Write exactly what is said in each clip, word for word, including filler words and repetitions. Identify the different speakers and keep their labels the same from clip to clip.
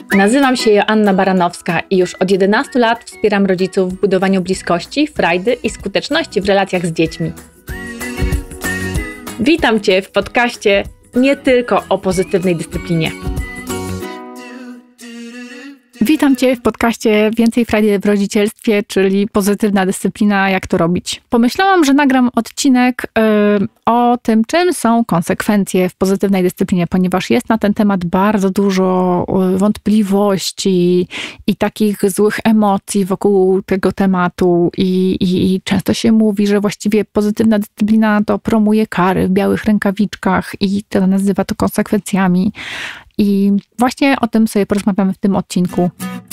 Speaker 1: Nazywam się Joanna Baranowska i już od jedenastu lat wspieram rodziców w budowaniu bliskości, frajdy i skuteczności w relacjach z dziećmi. Witam Cię w podcaście nie tylko o pozytywnej dyscyplinie.
Speaker 2: Witam Cię w podcaście Więcej frajdy w rodzicielstwie, czyli pozytywna dyscyplina, jak to robić. Pomyślałam, że nagram odcinek y, o tym, czym są konsekwencje w pozytywnej dyscyplinie, ponieważ jest na ten temat bardzo dużo wątpliwości i takich złych emocji wokół tego tematu i, i, i często się mówi, że właściwie pozytywna dyscyplina to promuje kary w białych rękawiczkach i to nazywa to konsekwencjami. I właśnie o tym sobie porozmawiamy w tym odcinku.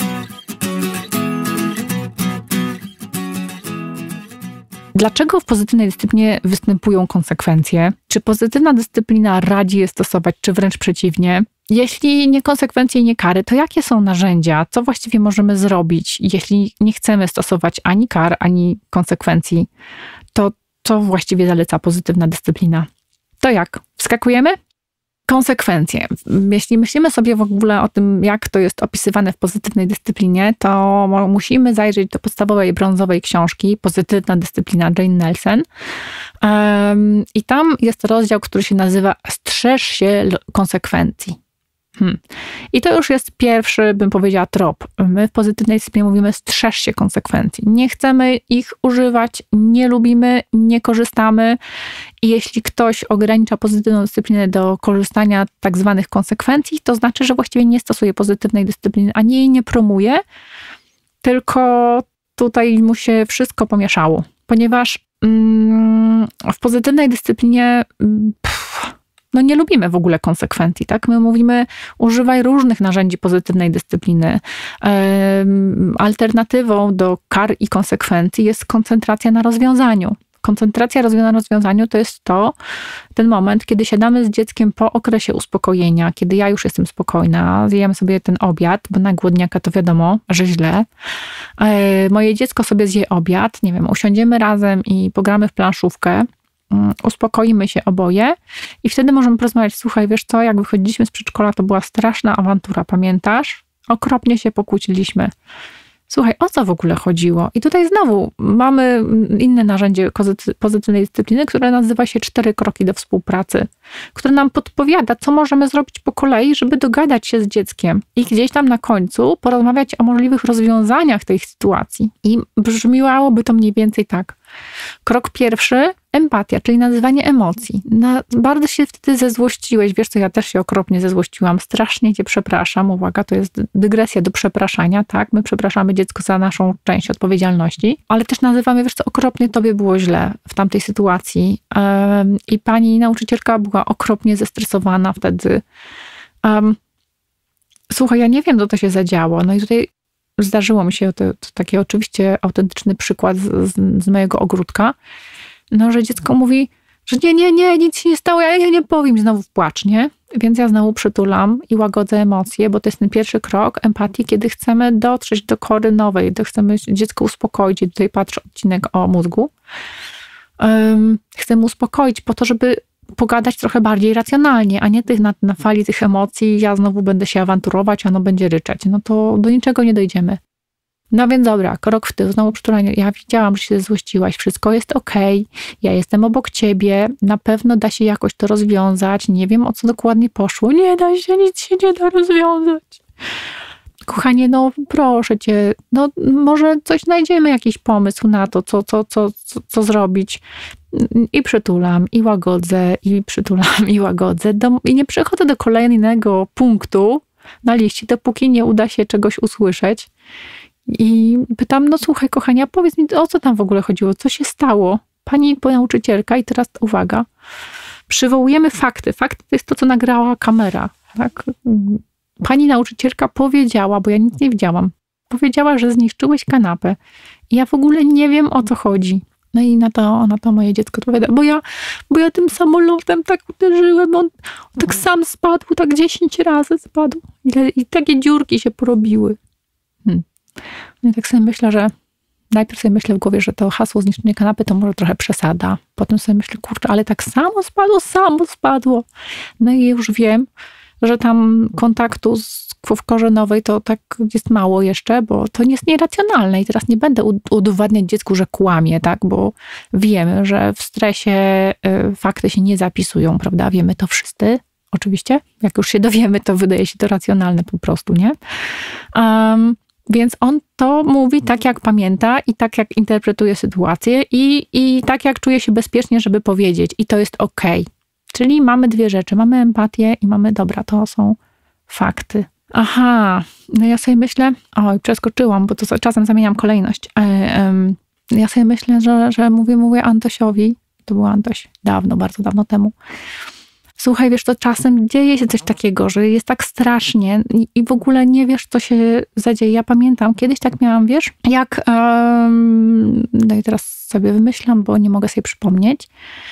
Speaker 2: Dlaczego w pozytywnej dyscyplinie występują konsekwencje? Czy pozytywna dyscyplina radzi je stosować, czy wręcz przeciwnie? Jeśli nie konsekwencje i nie kary, to jakie są narzędzia? Co właściwie możemy zrobić, jeśli nie chcemy stosować ani kar, ani konsekwencji? To co właściwie zaleca pozytywna dyscyplina? To jak? Wskakujemy? Konsekwencje. Jeśli myślimy sobie w ogóle o tym, jak to jest opisywane w pozytywnej dyscyplinie, to musimy zajrzeć do podstawowej brązowej książki Pozytywna dyscyplina Jane Nelsen. Um, I tam jest rozdział, który się nazywa Strzeż się konsekwencji. Hmm. I to już jest pierwszy, bym powiedziała, trop. My w pozytywnej dyscyplinie mówimy strzeż się konsekwencji. Nie chcemy ich używać, nie lubimy, nie korzystamy. I jeśli ktoś ogranicza pozytywną dyscyplinę do korzystania tak zwanych konsekwencji, to znaczy, że właściwie nie stosuje pozytywnej dyscypliny, ani jej nie promuje, tylko tutaj mu się wszystko pomieszało. Ponieważ mm, w pozytywnej dyscyplinie pff, no nie lubimy w ogóle konsekwencji, tak? My mówimy, używaj różnych narzędzi pozytywnej dyscypliny. Um, alternatywą do kar i konsekwencji jest koncentracja na rozwiązaniu. Koncentracja na rozwiązaniu to jest to, ten moment, kiedy siadamy z dzieckiem po okresie uspokojenia, kiedy ja już jestem spokojna, zjemy sobie ten obiad, bo na głodniaka to wiadomo, że źle. E, moje dziecko sobie zje obiad, nie wiem, usiądziemy razem i pogramy w planszówkę, uspokoimy się oboje i wtedy możemy porozmawiać, słuchaj, wiesz co, jak wychodziliśmy z przedszkola, to była straszna awantura, pamiętasz? Okropnie się pokłóciliśmy. Słuchaj, o co w ogóle chodziło? I tutaj znowu mamy inne narzędzie pozytywnej dyscypliny, które nazywa się cztery kroki do współpracy, które nam podpowiada, co możemy zrobić po kolei, żeby dogadać się z dzieckiem i gdzieś tam na końcu porozmawiać o możliwych rozwiązaniach tej sytuacji. I brzmiałoby to mniej więcej tak. Krok pierwszy, empatia, czyli nazywanie emocji. Na, bardzo się wtedy zezłościłeś, wiesz co, ja też się okropnie zezłościłam, strasznie cię przepraszam, uwaga, to jest dygresja do przepraszania, tak, my przepraszamy dziecko za naszą część odpowiedzialności, ale też nazywamy, wiesz co, okropnie tobie było źle w tamtej sytuacji um, i pani nauczycielka była okropnie zestresowana wtedy. Um, słuchaj, ja nie wiem, co to się zadziało, no i tutaj zdarzyło mi się, to, to taki oczywiście autentyczny przykład z, z, z mojego ogródka, no, że dziecko mówi, że nie, nie, nie, nic się nie stało, ja, ja nie powiem, znowu w płacz, nie? Więc ja znowu przytulam i łagodzę emocje, bo to jest ten pierwszy krok empatii, kiedy chcemy dotrzeć do kory nowej, do chcemy dziecko uspokoić. I tutaj patrzę odcinek o mózgu. Um, chcemy uspokoić po to, żeby pogadać trochę bardziej racjonalnie, a nie tych na, na fali tych emocji, ja znowu będę się awanturować, a ono będzie ryczeć. No to do niczego nie dojdziemy. No więc dobra, krok w tył, znowu przytulanie. Ja widziałam, że się złościłaś, wszystko jest okej, ja jestem obok ciebie, na pewno da się jakoś to rozwiązać, nie wiem, o co dokładnie poszło, nie da się, nic się nie da rozwiązać. Kochanie, no proszę cię, no może coś znajdziemy, jakiś pomysł na to, co, co, co, co, co zrobić. I przytulam, i łagodzę, i przytulam, i łagodzę. Do, I nie przechodzę do kolejnego punktu na liście, dopóki nie uda się czegoś usłyszeć. I pytam, no słuchaj kochania, powiedz mi, o co tam w ogóle chodziło, co się stało? Pani nauczycielka, i teraz uwaga, przywołujemy fakty. Fakty to jest to, co nagrała kamera. Tak? Pani nauczycielka powiedziała, bo ja nic nie widziałam, powiedziała, że zniszczyłeś kanapę. I ja w ogóle nie wiem, o co chodzi. No i na to, na to moje dziecko odpowiada, bo ja, bo ja tym samolotem tak uderzyłem, on, on tak sam spadł, tak dziesięć razy spadł. I, i takie dziurki się porobiły. Hmm. No i tak sobie myślę, że najpierw sobie myślę w głowie, że to hasło zniszczenie kanapy to może trochę przesada. Potem sobie myślę, kurczę, ale tak samo spadło, samo spadło. No i już wiem, że tam kontaktu z, w korzeniowej to tak jest mało jeszcze, bo to jest nieracjonalne i teraz nie będę udowadniać dziecku, że kłamie, tak, bo wiemy, że w stresie y, fakty się nie zapisują, prawda, wiemy to wszyscy, oczywiście, jak już się dowiemy, to wydaje się to racjonalne po prostu, nie? Um, Więc on to mówi tak, jak pamięta i tak, jak interpretuje sytuację i, i tak, jak czuje się bezpiecznie, żeby powiedzieć. I to jest okej. Czyli mamy dwie rzeczy. Mamy empatię i mamy, dobra, to są fakty. Aha, no ja sobie myślę, oj, przeskoczyłam, bo to czasem zamieniam kolejność. E, e, ja sobie myślę, że, że mówię, mówię Antosiowi, to był Antoś dawno, bardzo dawno temu. Słuchaj, wiesz, to czasem dzieje się coś takiego, że jest tak strasznie i, i w ogóle nie wiesz, co się zadzieje. Ja pamiętam, kiedyś tak miałam, wiesz, jak, um, no i teraz sobie wymyślam, bo nie mogę sobie przypomnieć,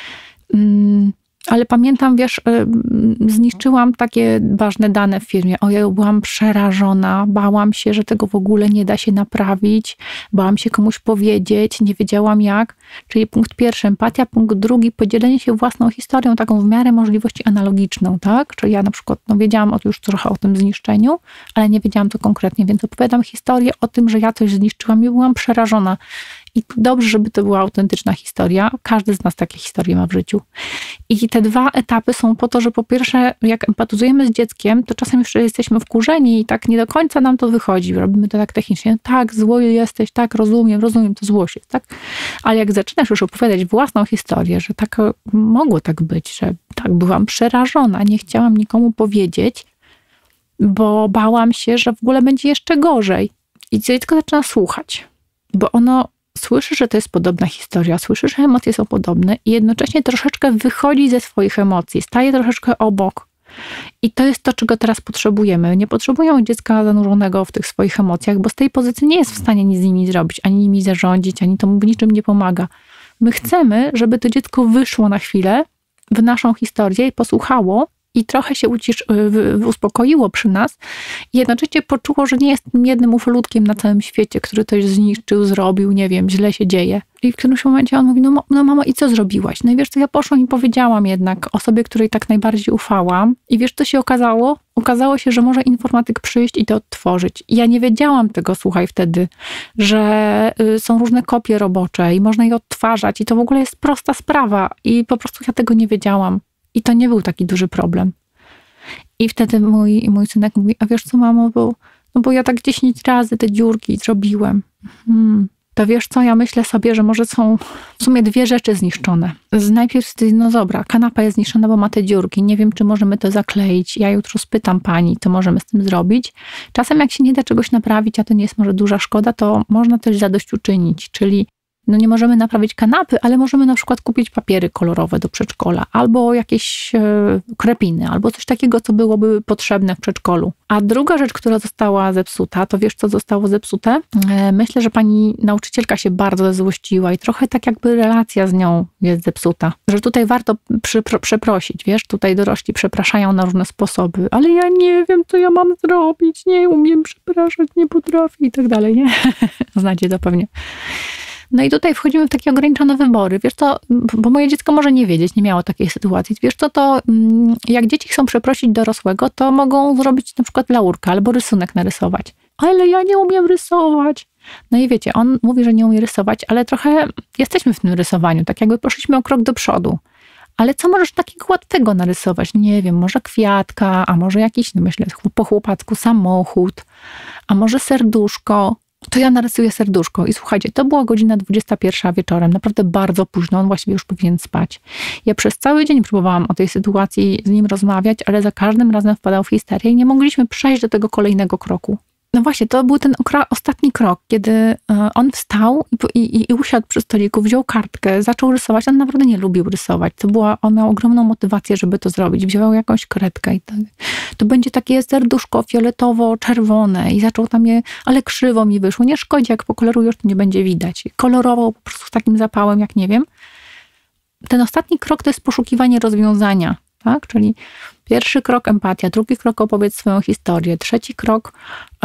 Speaker 2: um, ale pamiętam, wiesz, zniszczyłam takie ważne dane w firmie. Ojej, byłam przerażona, bałam się, że tego w ogóle nie da się naprawić, bałam się komuś powiedzieć, nie wiedziałam jak. Czyli punkt pierwszy, empatia, punkt drugi, podzielenie się własną historią, taką w miarę możliwości analogiczną, tak? Czyli ja na przykład, no wiedziałam już trochę o tym zniszczeniu, ale nie wiedziałam to konkretnie, więc opowiadam historię o tym, że ja coś zniszczyłam i byłam przerażona. I dobrze, żeby to była autentyczna historia. Każdy z nas takie historie ma w życiu. I te dwa etapy są po to, że po pierwsze, jak empatyzujemy z dzieckiem, to czasem jeszcze jesteśmy wkurzeni i tak nie do końca nam to wychodzi. Robimy to tak technicznie. Tak, zły jesteś, tak, rozumiem, rozumiem, to złość jest, tak? Ale jak zaczynasz już opowiadać własną historię, że tak mogło tak być, że tak byłam przerażona, nie chciałam nikomu powiedzieć, bo bałam się, że w ogóle będzie jeszcze gorzej. I dziecko zaczyna słuchać, bo ono słyszy, że to jest podobna historia, słyszy, że emocje są podobne i jednocześnie troszeczkę wychodzi ze swoich emocji, staje troszeczkę obok. I to jest to, czego teraz potrzebujemy. Nie potrzebujemy dziecka zanurzonego w tych swoich emocjach, bo z tej pozycji nie jest w stanie nic z nimi zrobić, ani nimi zarządzić, ani to mu w niczym nie pomaga. My chcemy, żeby to dziecko wyszło na chwilę w naszą historię i posłuchało i trochę się ucisz, uspokoiło przy nas i jednocześnie poczuło, że nie jest tym jednym ufolutkiem na całym świecie, który coś zniszczył, zrobił, nie wiem, źle się dzieje. I w którymś momencie on mówi, no, no mamo, i co zrobiłaś? No i wiesz co, ja poszłam i powiedziałam jednak osobie, której tak najbardziej ufałam i wiesz co się okazało? Okazało się, że może informatyk przyjść i to odtworzyć. I ja nie wiedziałam tego, słuchaj, wtedy, że y, są różne kopie robocze i można je odtwarzać i to w ogóle jest prosta sprawa i po prostu ja tego nie wiedziałam. I to nie był taki duży problem. I wtedy mój, mój synek mówi, a wiesz co, mamo, bo, no bo ja tak dziesięć razy te dziurki zrobiłem. Hmm. To wiesz co, ja myślę sobie, że może są w sumie dwie rzeczy zniszczone. Najpierw, no dobra, kanapa jest zniszczona, bo ma te dziurki. Nie wiem, czy możemy to zakleić. Ja jutro spytam pani, co możemy z tym zrobić. Czasem jak się nie da czegoś naprawić, a to nie jest może duża szkoda, to można też zadośćuczynić, czyli no nie możemy naprawić kanapy, ale możemy na przykład kupić papiery kolorowe do przedszkola, albo jakieś e, krepiny, albo coś takiego, co byłoby potrzebne w przedszkolu. A druga rzecz, która została zepsuta, to wiesz, co zostało zepsute? E, myślę, że pani nauczycielka się bardzo złościła i trochę tak jakby relacja z nią jest zepsuta. Że tutaj warto przy, pro, przeprosić, wiesz, tutaj dorośli przepraszają na różne sposoby, ale ja nie wiem, co ja mam zrobić, nie umiem przepraszać, nie potrafię i tak dalej, nie? Znacie to pewnie. No i tutaj wchodzimy w takie ograniczone wybory. Wiesz co, bo moje dziecko może nie wiedzieć, nie miało takiej sytuacji. Wiesz co, to jak dzieci chcą przeprosić dorosłego, to mogą zrobić na przykład laurkę albo rysunek narysować. Ale ja nie umiem rysować. No i wiecie, on mówi, że nie umie rysować, ale trochę jesteśmy w tym rysowaniu, tak jakby poszliśmy o krok do przodu. Ale co możesz takiego łatwego narysować? Nie wiem, może kwiatka, a może jakiś, no myślę, po chłopacku samochód, a może serduszko. To ja narysuję serduszko i słuchajcie, to była godzina dwudziesta pierwsza wieczorem, naprawdę bardzo późno, on właściwie już powinien spać. Ja przez cały dzień próbowałam o tej sytuacji z nim rozmawiać, ale za każdym razem wpadał w histerię i nie mogliśmy przejść do tego kolejnego kroku. No właśnie, to był ten okra- ostatni krok, kiedy on wstał i, i, i usiadł przy stoliku, wziął kartkę, zaczął rysować. On naprawdę nie lubił rysować. To była, on miał ogromną motywację, żeby to zrobić. Wziął jakąś kredkę i to, to będzie takie serduszko fioletowo-czerwone i zaczął tam je, ale krzywo mi wyszło. Nie szkodzi, jak pokolorujesz, to nie będzie widać. Kolorował po prostu z takim zapałem, jak nie wiem. Ten ostatni krok to jest poszukiwanie rozwiązania. Tak? Czyli pierwszy krok empatia, drugi krok opowiedz swoją historię, trzeci krok yy,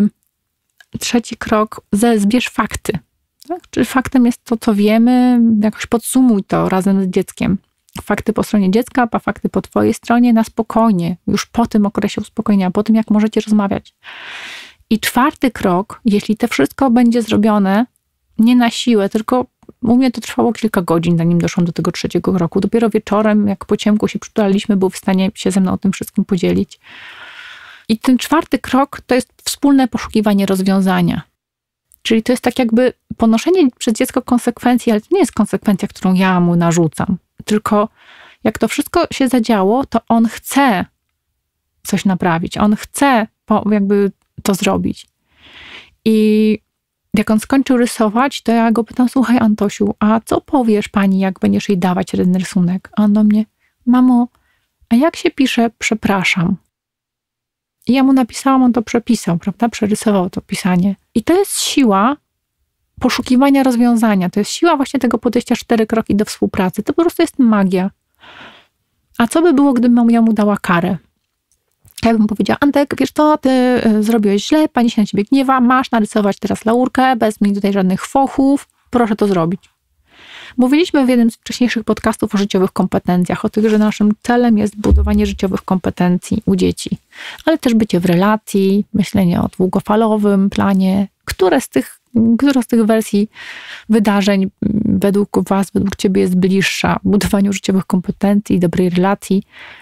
Speaker 2: trzeci krok ze, zbierz fakty. Tak? Czyli faktem jest to, co wiemy, jakoś podsumuj to razem z dzieckiem. Fakty po stronie dziecka, a fakty po twojej stronie na spokojnie, już po tym okresie uspokojenia, po tym jak możecie rozmawiać. I czwarty krok, jeśli to wszystko będzie zrobione nie na siłę, tylko u mnie to trwało kilka godzin, zanim doszłam do tego trzeciego kroku. Dopiero wieczorem, jak po ciemku się przytulaliśmy, był w stanie się ze mną o tym wszystkim podzielić. I ten czwarty krok to jest wspólne poszukiwanie rozwiązania. Czyli to jest tak jakby ponoszenie przez dziecko konsekwencji, ale to nie jest konsekwencja, którą ja mu narzucam. Tylko jak to wszystko się zadziało, to on chce coś naprawić. On chce jakby to zrobić. I jak on skończył rysować, to ja go pytam, słuchaj Antosiu, a co powiesz pani, jak będziesz jej dawać ten rysunek? A on do mnie, mamo, a jak się pisze przepraszam? I ja mu napisałam, on to przepisał, prawda? Przerysował to pisanie. I to jest siła poszukiwania rozwiązania. To jest siła właśnie tego podejścia cztery kroki do współpracy. To po prostu jest magia. A co by było, gdybym ja mu dała karę? Ja bym powiedziała, Antek, wiesz co, ty zrobiłeś źle, pani się na ciebie gniewa, masz narysować teraz laurkę, bez mi tutaj żadnych fochów, proszę to zrobić. Mówiliśmy w jednym z wcześniejszych podcastów o życiowych kompetencjach, o tych, że naszym celem jest budowanie życiowych kompetencji u dzieci, ale też bycie w relacji, myślenie o długofalowym planie, które z tych, która z tych wersji wydarzeń według was, według ciebie jest bliższa budowaniu życiowych kompetencji, dobrej relacji,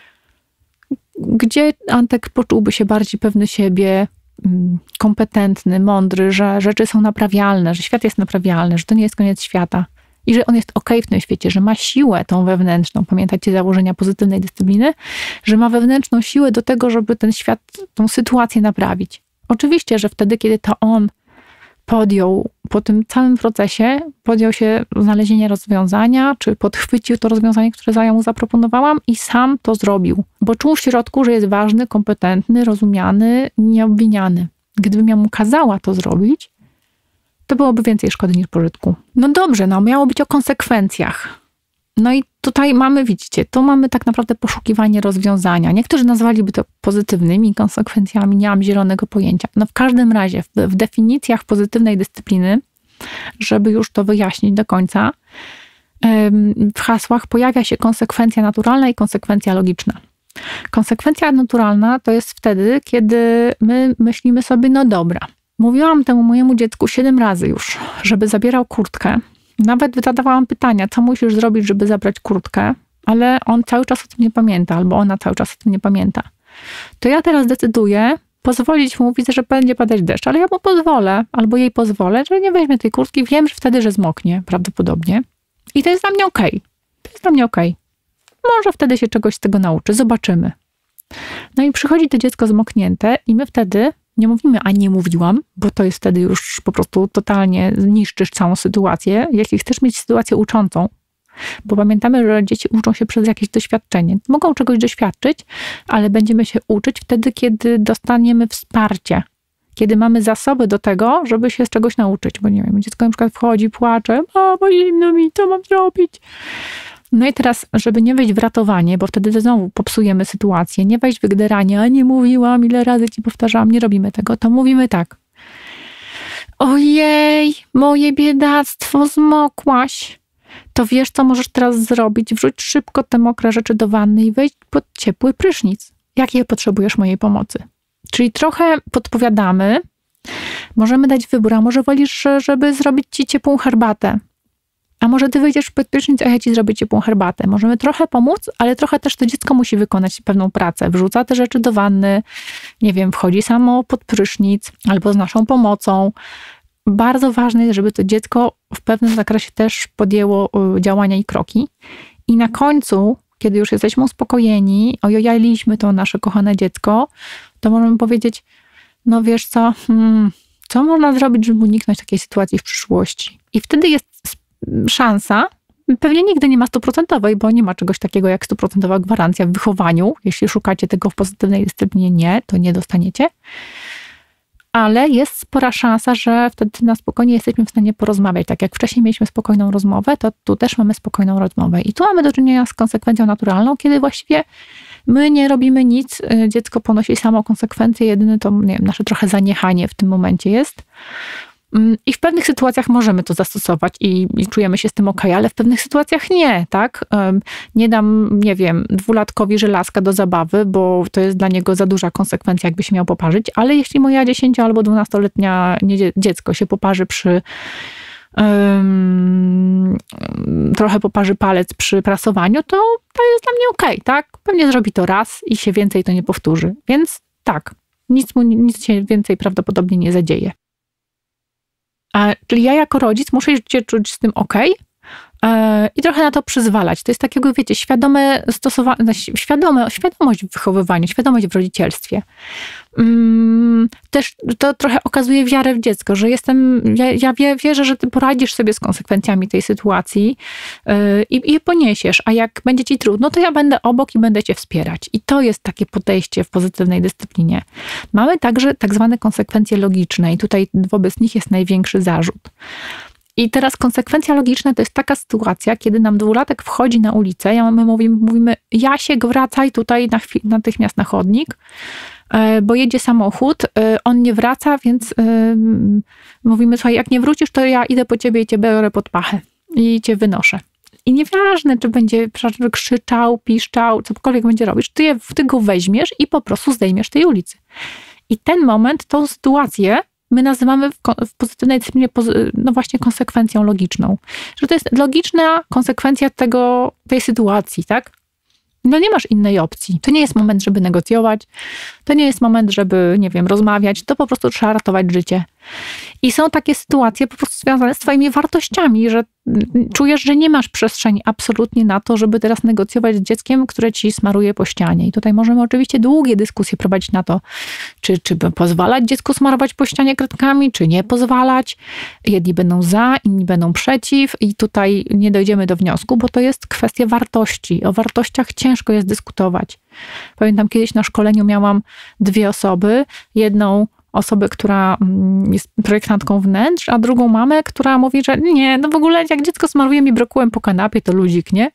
Speaker 2: gdzie Antek poczułby się bardziej pewny siebie, kompetentny, mądry, że rzeczy są naprawialne, że świat jest naprawialny, że to nie jest koniec świata i że on jest okej w tym świecie, że ma siłę tą wewnętrzną, pamiętajcie założenia pozytywnej dyscypliny, że ma wewnętrzną siłę do tego, żeby ten świat, tą sytuację naprawić. Oczywiście, że wtedy, kiedy to on podjął po tym całym procesie, podjął się znalezienia rozwiązania, czy podchwycił to rozwiązanie, które ja mu zaproponowałam i sam to zrobił. Bo czuł w środku, że jest ważny, kompetentny, rozumiany, nieobwiniany. Gdybym ja mu kazała to zrobić, to byłoby więcej szkody niż pożytku. No dobrze, no miało być o konsekwencjach. No i tutaj mamy, widzicie, tu mamy tak naprawdę poszukiwanie rozwiązania. Niektórzy nazwaliby to pozytywnymi konsekwencjami, nie mam zielonego pojęcia. No w każdym razie w, w definicjach pozytywnej dyscypliny, żeby już to wyjaśnić do końca, w hasłach pojawia się konsekwencja naturalna i konsekwencja logiczna. Konsekwencja naturalna to jest wtedy, kiedy my myślimy sobie, no dobra, mówiłam temu mojemu dziecku siedem razy już, żeby zabierał kurtkę. Nawet zadawałam pytania, co musisz zrobić, żeby zabrać kurtkę, ale on cały czas o tym nie pamięta, albo ona cały czas o tym nie pamięta. To ja teraz decyduję pozwolić mu, widzę, że będzie padać deszcz, ale ja mu pozwolę, albo jej pozwolę, że nie weźmie tej kurtki, wiem, że wtedy, że zmoknie prawdopodobnie. I to jest dla mnie okej. To jest dla mnie okej. Może wtedy się czegoś z tego nauczy, zobaczymy. No i przychodzi to dziecko zmoknięte i my wtedy nie mówimy, a nie mówiłam, bo to jest wtedy już po prostu totalnie niszczysz całą sytuację. Jeśli chcesz mieć sytuację uczącą, bo pamiętamy, że dzieci uczą się przez jakieś doświadczenie. Mogą czegoś doświadczyć, ale będziemy się uczyć wtedy, kiedy dostaniemy wsparcie. Kiedy mamy zasoby do tego, żeby się z czegoś nauczyć. Bo nie wiem, dziecko na przykład wchodzi, płacze, mamo, zimno mi, co mam zrobić? No i teraz, żeby nie wejść w ratowanie, bo wtedy znowu popsujemy sytuację, nie wejść w wygderanie, a nie mówiłam, ile razy ci powtarzałam, nie robimy tego, to mówimy tak. Ojej, moje biedactwo, zmokłaś. To wiesz, co możesz teraz zrobić? Wrzuć szybko te mokre rzeczy do wanny i wejdź pod ciepły prysznic. Jakiej potrzebujesz mojej pomocy? Czyli trochę podpowiadamy, możemy dać wybór, a może wolisz, żeby zrobić ci ciepłą herbatę? A może ty wyjdziesz pod prysznic, a ja ci zrobię ciepłą herbatę. Możemy trochę pomóc, ale trochę też to dziecko musi wykonać pewną pracę. Wrzuca te rzeczy do wanny, nie wiem, wchodzi samo pod prysznic albo z naszą pomocą. Bardzo ważne jest, żeby to dziecko w pewnym zakresie też podjęło działania i kroki. I na końcu, kiedy już jesteśmy uspokojeni, ojojaliśmy to nasze kochane dziecko, to możemy powiedzieć, no wiesz co, hmm, co można zrobić, żeby uniknąć takiej sytuacji w przyszłości? I wtedy jest szansa, pewnie nigdy nie ma stuprocentowej, bo nie ma czegoś takiego jak stuprocentowa gwarancja w wychowaniu. Jeśli szukacie tego w pozytywnej dyscyplinie, nie, to nie dostaniecie. Ale jest spora szansa, że wtedy na spokojnie jesteśmy w stanie porozmawiać. Tak jak wcześniej mieliśmy spokojną rozmowę, to tu też mamy spokojną rozmowę. I tu mamy do czynienia z konsekwencją naturalną, kiedy właściwie my nie robimy nic, dziecko ponosi samo konsekwencje, jedyne to, nie wiem, nasze trochę zaniechanie w tym momencie jest. I w pewnych sytuacjach możemy to zastosować i, i czujemy się z tym okej, ale w pewnych sytuacjach nie, tak? Nie dam, nie wiem, dwulatkowi żelazka do zabawy, bo to jest dla niego za duża konsekwencja, jakby się miał poparzyć, ale jeśli moja dziesięcio- albo dwunastoletnia dziecko się poparzy przy um, trochę poparzy palec przy prasowaniu, to to jest dla mnie okej, tak? Pewnie zrobi to raz i się więcej to nie powtórzy. Więc tak, nic, mu, nic się więcej prawdopodobnie nie zadzieje. A, czyli ja jako rodzic muszę się czuć z tym okej e, i trochę na to przyzwalać. To jest takiego, wiecie, świadome stosowanie, świadome, świadomość w wychowywaniu, świadomość w rodzicielstwie. Mm, też to trochę okazuje wiarę w dziecko, że jestem, ja, ja wie, wierzę, że ty poradzisz sobie z konsekwencjami tej sytuacji yy, i je poniesiesz, a jak będzie ci trudno, to ja będę obok i będę cię wspierać. I to jest takie podejście w pozytywnej dyscyplinie. Mamy także tak zwane konsekwencje logiczne i tutaj wobec nich jest największy zarzut. I teraz konsekwencja logiczna to jest taka sytuacja, kiedy nam dwulatek wchodzi na ulicę, ja, my mówimy, mówimy Jasiek, wracaj tutaj na chwil, natychmiast na chodnik, bo jedzie samochód, on nie wraca, więc mówimy, słuchaj, jak nie wrócisz, to ja idę po ciebie i cię biorę pod pachę i cię wynoszę. I nieważne, czy będzie krzyczał, piszczał, cokolwiek będzie robić, ty, ty go weźmiesz i po prostu zdejmiesz tej ulicy. I ten moment, tą sytuację my nazywamy w, w pozytywnej dyscyplinie no właśnie konsekwencją logiczną. Że to jest logiczna konsekwencja tego, tej sytuacji, tak? No nie masz innej opcji. To nie jest moment, żeby negocjować. To nie jest moment, żeby, nie wiem, rozmawiać. To po prostu trzeba ratować życie. I są takie sytuacje po prostu związane z twoimi wartościami, że czujesz, że nie masz przestrzeni absolutnie na to, żeby teraz negocjować z dzieckiem, które ci smaruje po ścianie. I tutaj możemy oczywiście długie dyskusje prowadzić na to, czy, czy pozwalać dziecku smarować po ścianie kredkami, czy nie pozwalać. Jedni będą za, inni będą przeciw i tutaj nie dojdziemy do wniosku, bo to jest kwestia wartości. O wartościach ciężko jest dyskutować. Pamiętam, kiedyś na szkoleniu miałam dwie osoby. Jedną osobę, która jest projektantką wnętrz, a drugą mamę, która mówi, że nie, no w ogóle jak dziecko smaruje mi brokułem po kanapie, to ludzik, nie?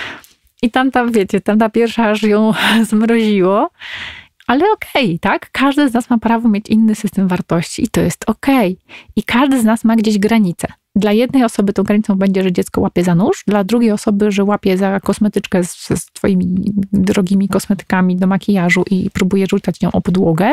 Speaker 2: I tamta, wiecie, tamta pierwsza aż ją zmroziło. Ale okej, okay, tak? Każdy z nas ma prawo mieć inny system wartości i to jest okej. Okay. I każdy z nas ma gdzieś granicę. Dla jednej osoby tą granicą będzie, że dziecko łapie za nóż, dla drugiej osoby, że łapie za kosmetyczkę z, z twoimi drogimi kosmetykami do makijażu i próbuje rzucać nią o podłogę.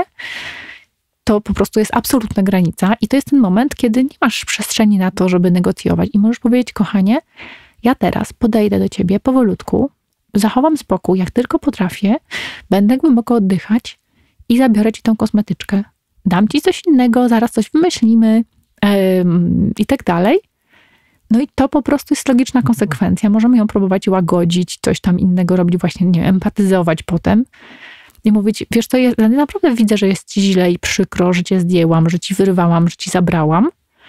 Speaker 2: To po prostu jest absolutna granica i to jest ten moment, kiedy nie masz przestrzeni na to, żeby negocjować i możesz powiedzieć, kochanie, ja teraz podejdę do ciebie powolutku, zachowam spokój, jak tylko potrafię, będę głęboko oddychać i zabiorę ci tą kosmetyczkę. Dam ci coś innego, zaraz coś wymyślimy yy, i tak dalej. No i to po prostu jest logiczna konsekwencja. Możemy ją próbować łagodzić, coś tam innego robić, właśnie nie empatyzować potem. I mówić, wiesz co, ja naprawdę widzę, że jest ci źle i przykro, że cię zdjęłam, że ci wyrwałam, że ci zabrałam.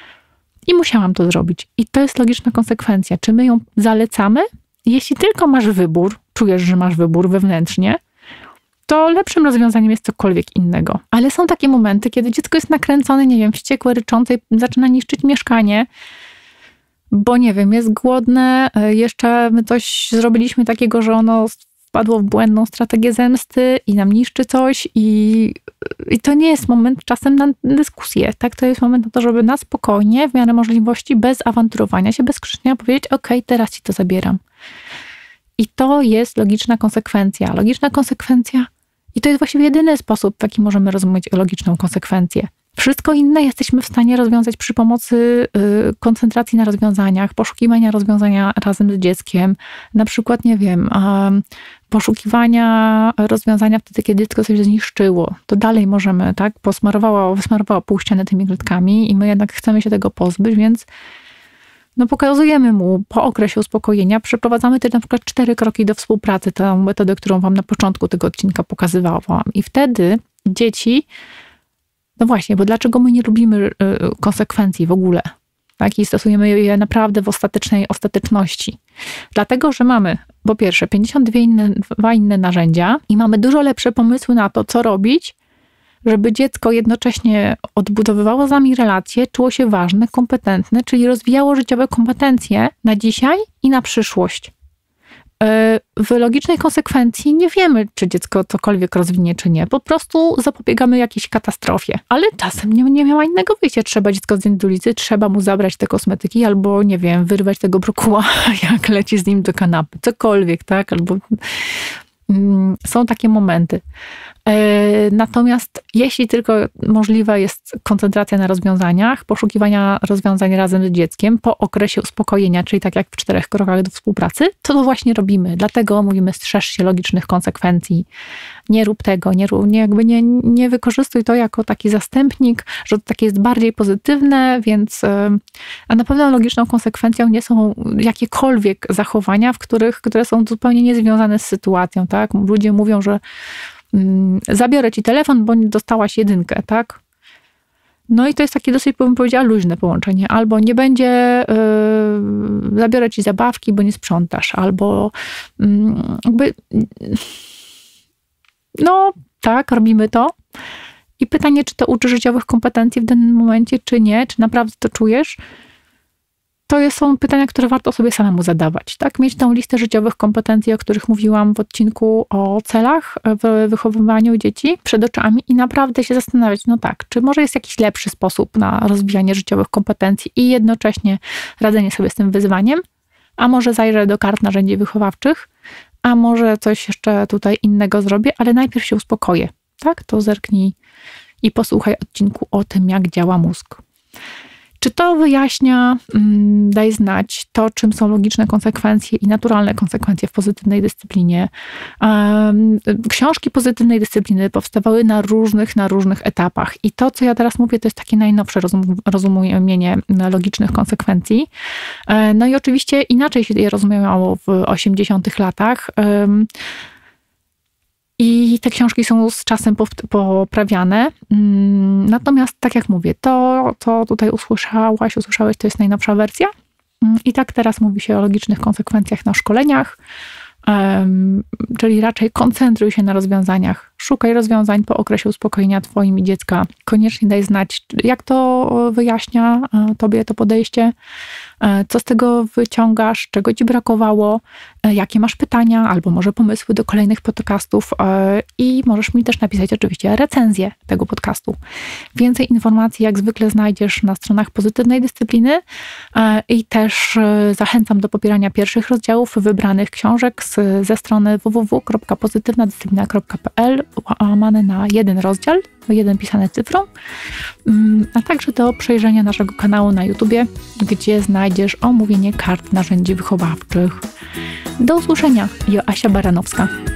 Speaker 2: I musiałam to zrobić. I to jest logiczna konsekwencja. Czy my ją zalecamy? Jeśli tylko masz wybór, czujesz, że masz wybór wewnętrznie, to lepszym rozwiązaniem jest cokolwiek innego. Ale są takie momenty, kiedy dziecko jest nakręcone, nie wiem, wściekłe, ryczące i zaczyna niszczyć mieszkanie, bo nie wiem, jest głodne, jeszcze my coś zrobiliśmy takiego, że ono wpadło w błędną strategię zemsty i nam niszczy coś i, i to nie jest moment czasem na dyskusję, tak? To jest moment na to, żeby na spokojnie, w miarę możliwości, bez awanturowania się, bez krzyczenia powiedzieć, okej, teraz ci to zabieram. I to jest logiczna konsekwencja. Logiczna konsekwencja i to jest właściwie jedyny sposób, w jaki możemy rozumieć logiczną konsekwencję. Wszystko inne jesteśmy w stanie rozwiązać przy pomocy y, koncentracji na rozwiązaniach, poszukiwania rozwiązania razem z dzieckiem, na przykład, nie wiem, y, poszukiwania rozwiązania wtedy, kiedy dziecko coś zniszczyło. To dalej możemy, tak? Posmarowało, wysmarowało pół ściany tymi kredkami i my jednak chcemy się tego pozbyć, więc no pokazujemy mu po okresie uspokojenia, przeprowadzamy też na przykład cztery kroki do współpracy, tę metodę, którą wam na początku tego odcinka pokazywałam. I wtedy dzieci, no właśnie, bo dlaczego my nie lubimy konsekwencji w ogóle? Tak? I stosujemy je naprawdę w ostatecznej ostateczności. Dlatego, że mamy po pierwsze pięćdziesiąt dwa inne, dwa inne narzędzia i mamy dużo lepsze pomysły na to, co robić, żeby dziecko jednocześnie odbudowywało z nami relacje, czuło się ważne, kompetentne, czyli rozwijało życiowe kompetencje na dzisiaj i na przyszłość. w logicznej konsekwencji nie wiemy, czy dziecko cokolwiek rozwinie, czy nie. Po prostu zapobiegamy jakiejś katastrofie. Ale czasem nie, nie miała innego wyjścia. Trzeba dziecko zdjąć do ulicy, trzeba mu zabrać te kosmetyki, albo nie wiem, wyrwać tego brokuła, jak leci z nim do kanapy. Cokolwiek, tak? Albo mm, są takie momenty. Natomiast jeśli tylko możliwa jest koncentracja na rozwiązaniach, poszukiwania rozwiązań razem z dzieckiem po okresie uspokojenia, czyli tak jak w czterech krokach do współpracy, to to właśnie robimy. Dlatego mówimy, strzeż się logicznych konsekwencji. Nie rób tego, nie, nie, jakby nie, nie wykorzystuj to jako taki zastępnik, że to takie jest bardziej pozytywne, więc a na pewno logiczną konsekwencją nie są jakiekolwiek zachowania, w których, które są zupełnie niezwiązane z sytuacją, tak? Ludzie mówią, że zabiorę ci telefon, bo dostałaś jedynkę, tak? No i to jest takie dosyć, bym powiedziała, luźne połączenie. Albo nie będzie, yy, zabiorę ci zabawki, bo nie sprzątasz. Albo yy, jakby, no tak, robimy to. I pytanie, czy to uczy życiowych kompetencji w danym momencie, czy nie, czy naprawdę to czujesz? To są pytania, które warto sobie samemu zadawać. Tak? Mieć tą listę życiowych kompetencji, o których mówiłam w odcinku o celach w wychowywaniu dzieci przed oczami i naprawdę się zastanawiać, no tak, czy może jest jakiś lepszy sposób na rozwijanie życiowych kompetencji i jednocześnie radzenie sobie z tym wyzwaniem, a może zajrzę do kart narzędzi wychowawczych, a może coś jeszcze tutaj innego zrobię, ale najpierw się uspokoję. Tak? To zerknij i posłuchaj odcinku o tym, jak działa mózg. Czy to wyjaśnia, daj znać to, czym są logiczne konsekwencje i naturalne konsekwencje w pozytywnej dyscyplinie. Książki pozytywnej dyscypliny powstawały na różnych, na różnych etapach. I to, co ja teraz mówię, to jest takie najnowsze rozumienie logicznych konsekwencji. No i oczywiście inaczej się je rozumiało w osiemdziesiątych latach. I te książki są z czasem poprawiane. Natomiast, tak jak mówię, to, co tutaj usłyszałaś, usłyszałeś, to jest najnowsza wersja. I tak teraz mówi się o logicznych konsekwencjach na szkoleniach, um, czyli raczej koncentruj się na rozwiązaniach. Szukaj rozwiązań po okresie uspokojenia twoim i dziecka. Koniecznie daj znać, jak to wyjaśnia tobie to podejście, co z tego wyciągasz, czego ci brakowało, jakie masz pytania, albo może pomysły do kolejnych podcastów i możesz mi też napisać oczywiście recenzję tego podcastu. Więcej informacji jak zwykle znajdziesz na stronach Pozytywnej Dyscypliny i też zachęcam do popierania pierwszych rozdziałów wybranych książek z, ze strony w w w kropka pozytywna dyscyplina kropka p l łamane na jeden rozdział, jeden pisany cyfrą, a także do przejrzenia naszego kanału na YouTubie, gdzie znajdziesz omówienie kart narzędzi wychowawczych. Do usłyszenia. Joasia Baranowska.